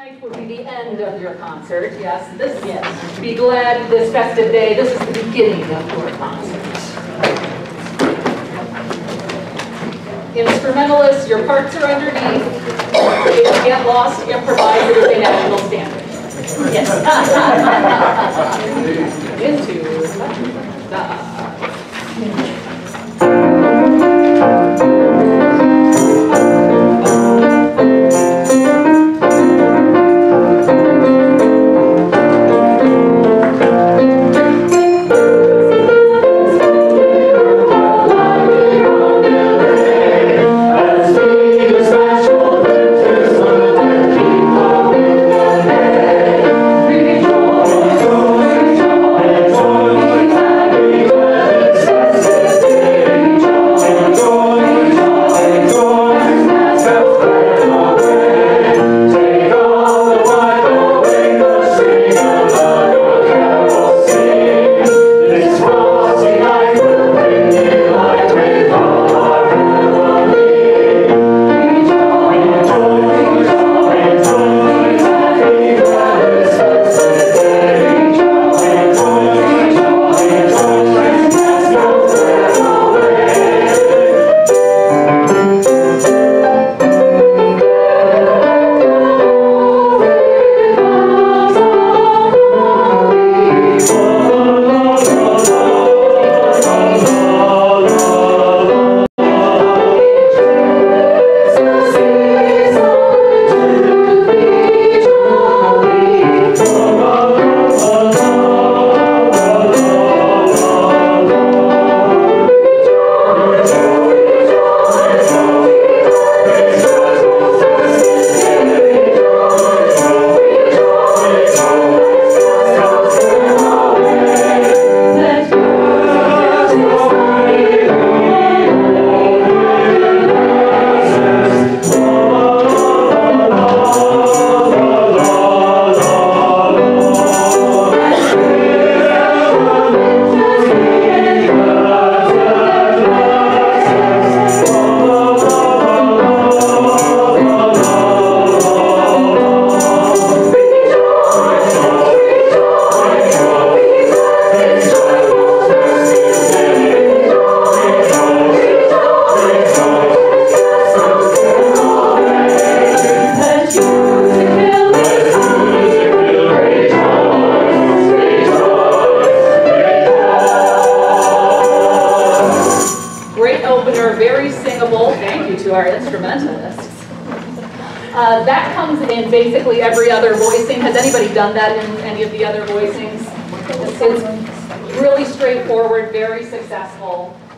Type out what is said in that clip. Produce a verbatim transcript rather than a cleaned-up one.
tonight would be the end of your concert. Yes, this yes. Be glad this festive day. This is the beginning of your concert. Instrumentalists, your parts are underneath. If you get lost, improvise. It is a national standard. Yes. Into the. Uh, that comes in basically every other voicing. Has anybody done that in any of the other voicings? It's really straightforward, very successful.